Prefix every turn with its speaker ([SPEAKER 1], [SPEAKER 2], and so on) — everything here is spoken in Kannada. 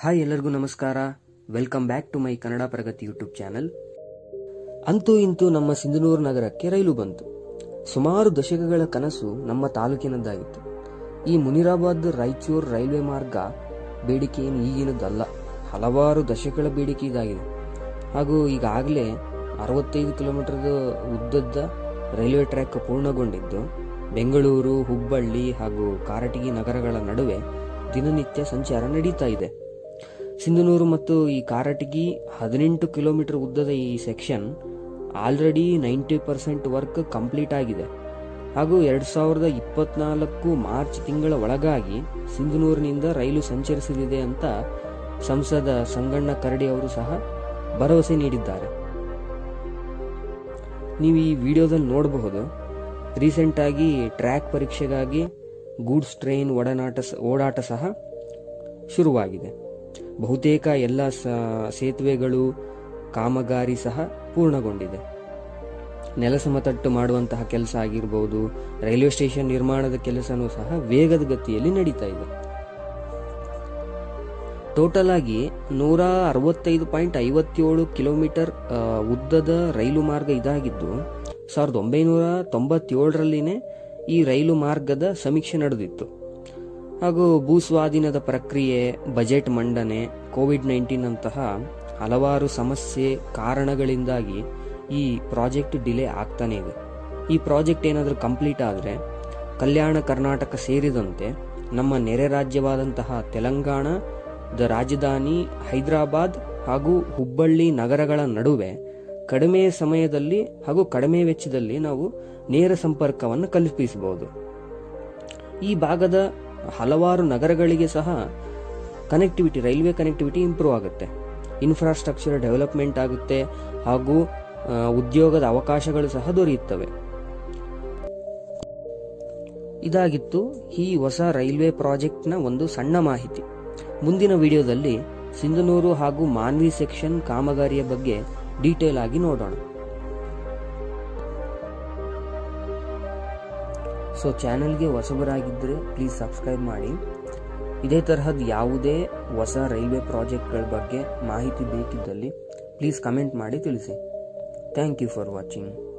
[SPEAKER 1] ಹಾಯ್ ಎಲ್ಲರಿಗೂ ನಮಸ್ಕಾರ. Welcome back to my Kannada Pragati YouTube channel. ಅಂತೂ ಇಂತೂ ನಮ್ಮ ಸಿಂಧನೂರು ನಗರಕ್ಕೆ ರೈಲು ಬಂತು. ಸುಮಾರು ದಶಕಗಳ ಕನಸು ನಮ್ಮ ತಾಲೂಕಿನದ್ದಾಗಿತ್ತು. ಈ ಮುನಿರಾಬಾದ್ ರಾಯಚೂರು ರೈಲ್ವೆ ಮಾರ್ಗ ಬೇಡಿಕೆ ಏನು ಈಗಿನದಲ್ಲ, ಹಲವಾರು ದಶಕಗಳ ಬೇಡಿಕೆ ಇದಾಗಿದೆ. ಹಾಗೂ ಈಗಾಗಲೇ 65 ಕಿಲೋಮೀಟರ್ ಉದ್ದದ ರೈಲ್ವೆ ಟ್ರ್ಯಾಕ್ ಪೂರ್ಣಗೊಂಡಿದ್ದು ಬೆಂಗಳೂರು, ಹುಬ್ಬಳ್ಳಿ ಹಾಗೂ ಕಾರಟಗಿ ನಗರಗಳ ನಡುವೆ ದಿನನಿತ್ಯ ಸಂಚಾರ ನಡೀತಾ ಇದೆ. ಸಿಂಧನೂರು ಮತ್ತು ಈ ಕಾರಟಗಿ 18 ಕಿಲೋಮೀಟರ್ ಉದ್ದದ ಈ ಸೆಕ್ಷನ್ ಆಲ್ರೆಡಿ 90% ವರ್ಕ್ ಕಂಪ್ಲೀಟ್ ಆಗಿದೆ. ಹಾಗೂ 2024 ಮಾರ್ಚ್ ತಿಂಗಳ ಒಳಗಾಗಿ ಸಿಂಧನೂರಿನಿಂದ ರೈಲು ಸಂಚರಿಸಲಿದೆ ಅಂತ ಸಂಸದ ಸಂಗಣ್ಣ ಕರಡಿ ಅವರು ಸಹ ಭರವಸೆ ನೀಡಿದ್ದಾರೆ. ನೀವು ಈ ವಿಡಿಯೋದಲ್ಲಿ ನೋಡಬಹುದು, ರೀಸೆಂಟ್ ಆಗಿ ಟ್ರ್ಯಾಕ್ ಪರೀಕ್ಷೆಗಾಗಿ ಗೂಡ್ಸ್ ಟ್ರೈನ್ ಓಡಾಟ ಸಹ ಶುರುವಾಗಿದೆ. ಬಹುತೇಕ ಎಲ್ಲ ಸೇತುವೆಗಳು ಕಾಮಗಾರಿ ಸಹ ಪೂರ್ಣಗೊಂಡಿದೆ. ನೆಲಸಮತಟ್ಟು ಮಾಡುವಂತಹ ಕೆಲಸ ಆಗಿರಬಹುದು, ರೈಲ್ವೆ ಸ್ಟೇಷನ್ ನಿರ್ಮಾಣದ ಕೆಲಸನೂ ಸಹ ವೇಗದ ಗತಿಯಲ್ಲಿ ನಡೀತಾ ಇದೆ. ಟೋಟಲ್ ಆಗಿ 165.57 ಕಿಲೋಮೀಟರ್ ಉದ್ದದ ರೈಲು ಮಾರ್ಗ ಇದಾಗಿದ್ದು 1997ರಲ್ಲಿನೇ ಈ ರೈಲು ಮಾರ್ಗದ ಸಮೀಕ್ಷೆ ನಡೆದಿತ್ತು. ಹಾಗೂ ಭೂಸ್ವಾಧೀನದ ಪ್ರಕ್ರಿಯೆ, ಬಜೆಟ್ ಮಂಡನೆ, ಕೋವಿಡ್-19 ಅಂತಹ ಹಲವಾರು ಸಮಸ್ಯೆ ಕಾರಣಗಳಿಂದಾಗಿ ಈ ಪ್ರಾಜೆಕ್ಟ್ ಡಿಲೇ ಆಗ್ತಾನೆ ಇದೆ. ಈ ಪ್ರಾಜೆಕ್ಟ್ ಏನಾದರೂ ಕಂಪ್ಲೀಟ್ ಆದರೆ ಕಲ್ಯಾಣ ಕರ್ನಾಟಕ ಸೇರಿದಂತೆ ನಮ್ಮ ನೆರೆ ರಾಜ್ಯವಾದಂತಹ ತೆಲಂಗಾಣದ ರಾಜಧಾನಿ ಹೈದರಾಬಾದ್ ಹಾಗೂ ಹುಬ್ಬಳ್ಳಿ ನಗರಗಳ ನಡುವೆ ಕಡಿಮೆ ಸಮಯದಲ್ಲಿ ಹಾಗೂ ಕಡಿಮೆ ವೆಚ್ಚದಲ್ಲಿ ನಾವು ನೇರ ಸಂಪರ್ಕವನ್ನು ಕಲ್ಪಿಸಬಹುದು. ಈ ಭಾಗದ ಹಲವಾರು ನಗರಗಳಿಗೆ ಸಹ ರೈಲ್ವೆ ಕನೆಕ್ಟಿವಿಟಿ ಇಂಪ್ರೂವ್ ಆಗುತ್ತೆ, ಇನ್ಫ್ರಾಸ್ಟ್ರಕ್ಚರ್ ಡೆವಲಪ್ಮೆಂಟ್ ಆಗುತ್ತೆ ಹಾಗೂ ಉದ್ಯೋಗದ ಅವಕಾಶಗಳು ಸಹ ದೊರೆಯುತ್ತವೆ. ಇದಾಗಿತ್ತು ಈ ಹೊಸ ರೈಲ್ವೆ ಪ್ರಾಜೆಕ್ಟ್ನ ಒಂದು ಸಣ್ಣ ಮಾಹಿತಿ. ಮುಂದಿನ ವಿಡಿಯೋದಲ್ಲಿ ಸಿಂಧನೂರು ಹಾಗೂ ಮಾನ್ವಿ ಸೆಕ್ಷನ್ ಕಾಮಗಾರಿಯ ಬಗ್ಗೆ ಡೀಟೇಲ್ ಆಗಿ ನೋಡೋಣ. ಸೊ ಚಾನೆಲ್ಗೆ ಹೊಸಬರಾಗಿದ್ದರೆ ಪ್ಲೀಸ್ ಸಬ್ಸ್ಕ್ರೈಬ್ ಮಾಡಿ. ಇದೇ ತರಹದ ಯಾವುದೇ ಹೊಸ ರೈಲ್ವೆ ಪ್ರಾಜೆಕ್ಟ್ಗಳ ಬಗ್ಗೆ ಮಾಹಿತಿ ಬೇಕಿದ್ದಲ್ಲಿ ಪ್ಲೀಸ್ ಕಮೆಂಟ್ ಮಾಡಿ ತಿಳಿಸಿ. Thank you for watching.